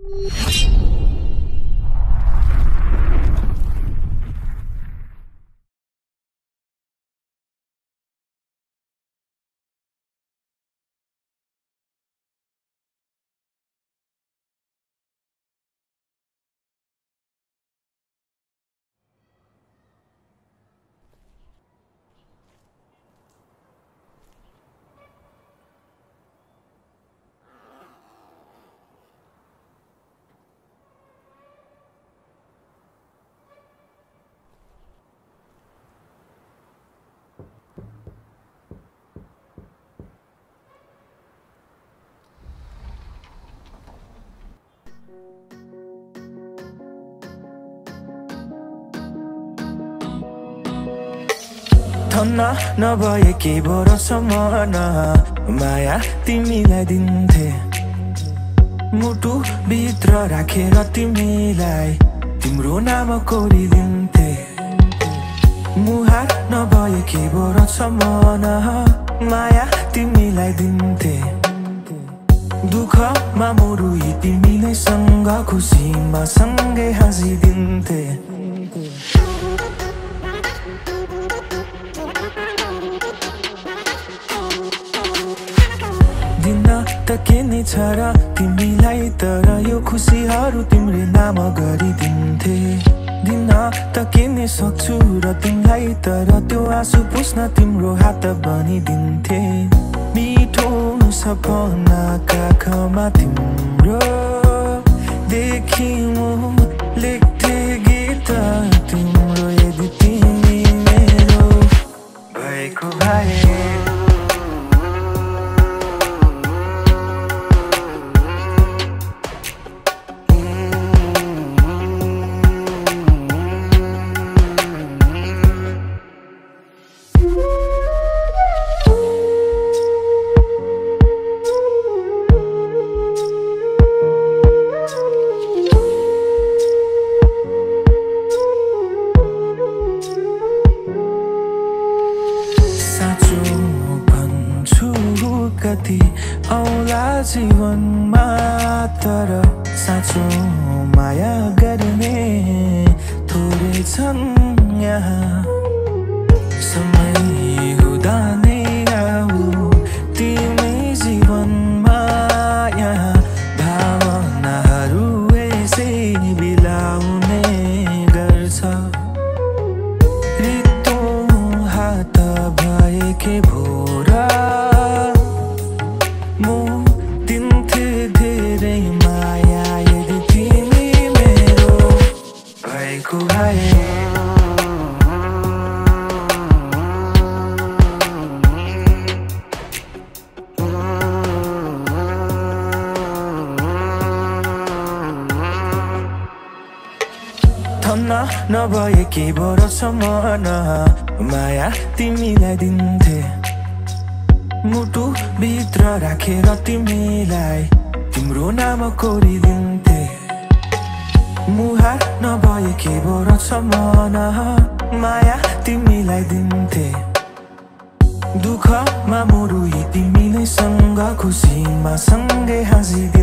धन्न नभए के बरसम्म माया तिमीलाई दिन्थे। मुटु भित्र राखेर तिमीलाई तिम्रो नाम कोरिदिन्थे। मुहार नभए के बरसम्म माया तिमीलाई दिन्थे। दुःखमा मोरुई तिमी नै सँग, खुसीमा सँगै हाँसिदिन्थे। दिन त के नै छ र तिमीलाई, तर यो खुसीहरू तिम्रै नाम गरिदिन्थे। दिन त के नै सक्छु र तिमीलाई, तर त्यो आँसु पुस्न तिम्रो हात बनिदिन्थे। मिठो सपना काखमा तिम्रो देखि म लेख्थे गीत तिम्रो। यदि तिमी मेरो भएको भए कति औला जीवनमा, तर साँचो माया गर्ने थोरै छन् यहाँ। समय हुँदा नै आऊ तिमी जीवनमा, यहाँ भावनाहरू यसै बिलाउने गर्छ। रित्तो हात भएकै भोर दिन्थे धेरै माया, यदि तिमी मेरो भएको भए। धन्न नभए के बरसम्म माया तिमीलाई दिन्थे। मुटु भित्र राखेर तिमीलाई तिम्रो नाम कोरिदिन्थे। मुहार नभए के बरसम्म माया तिमीलाई दिन्थे। दुःखमा मोरुई तिमी नै सँग, खुसीमा सँगै हाँसिदिन्थे।